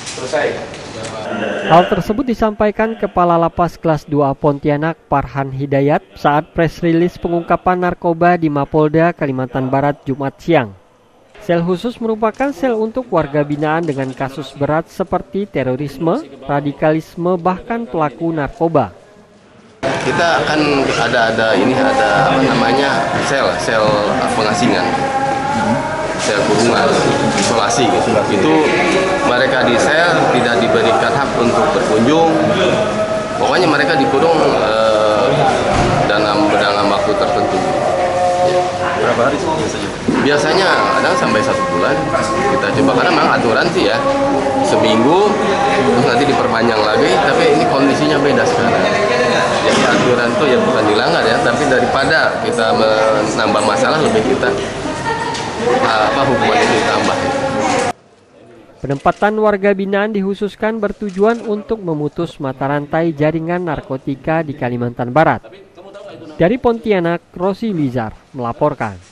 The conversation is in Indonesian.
Hal tersebut disampaikan Kepala Lapas Kelas 2 Pontianak Farhan Hidayat saat press rilis pengungkapan narkoba di Mapolda Kalimantan Barat Jumat siang. Sel khusus merupakan sel untuk warga binaan dengan kasus berat seperti terorisme, radikalisme, bahkan pelaku narkoba. Kita akan ada sel pengasingan, sel kurungan, isolasi gitu. Itu mereka di sel tidak diberikan hak untuk berkunjung. Pokoknya mereka dikurung dalam waktu tertentu. Berapa hari biasanya? Biasanya kadang sampai 1 bulan kita coba, karena memang aturan sih ya seminggu, terus nanti diperpanjang lagi. Tapi ini kondisinya beda sekarang. Jadi aturan itu ya bukan dilanggar ya, tapi daripada kita menambah masalah lebih kita hukuman itu ditambah. Penempatan warga binaan dikhususkan bertujuan untuk memutus mata rantai jaringan narkotika di Kalimantan Barat. Dari Pontianak, Rosi Lizar melaporkan.